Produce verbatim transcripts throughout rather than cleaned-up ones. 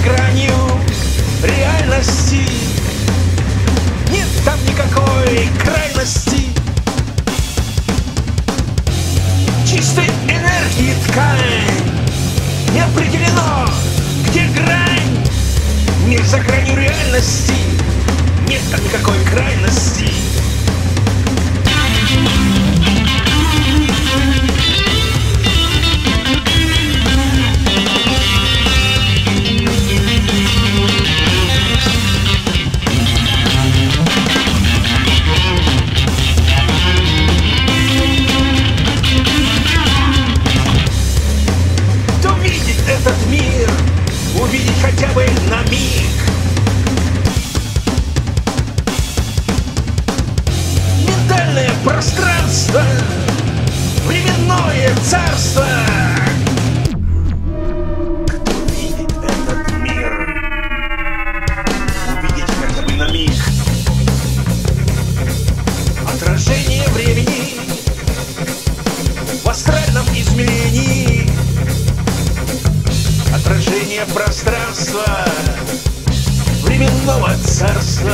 гранью реальности. Нет там никакой крайности. Чистой энергии ткань. Не определено, где грань. Мир за гранью реальности. Нет там никакой крайности. Этот мир увидеть хотя бы на миг. Ментальное пространство, временное царство. Увидеть этот мир, увидеть хотя бы на миг. Отражение времени в астральном измерении. Отражение пространства, временного царства.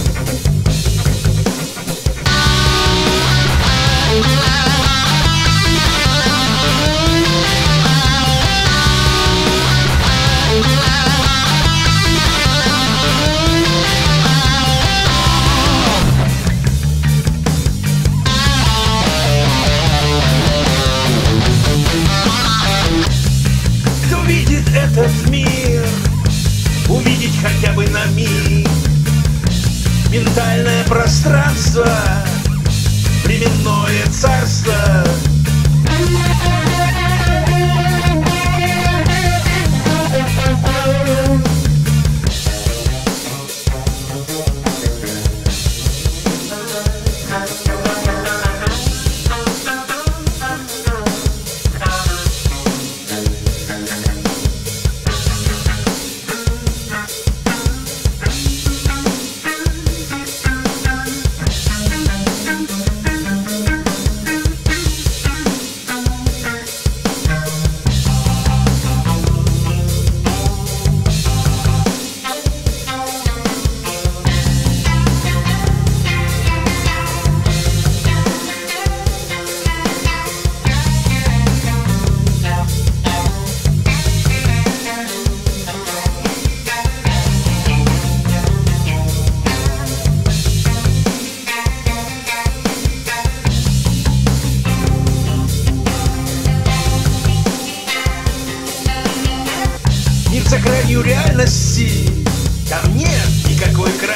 Этот мир увидеть хотя бы на миг. Ментальное пространство, временное царство. За гранью реальности там нет никакой крайности.